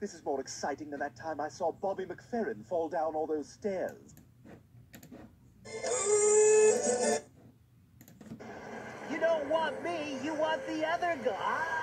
This is more exciting than that time I saw Bobby McFerrin fall down all those stairs. You don't want me, you want the other guy.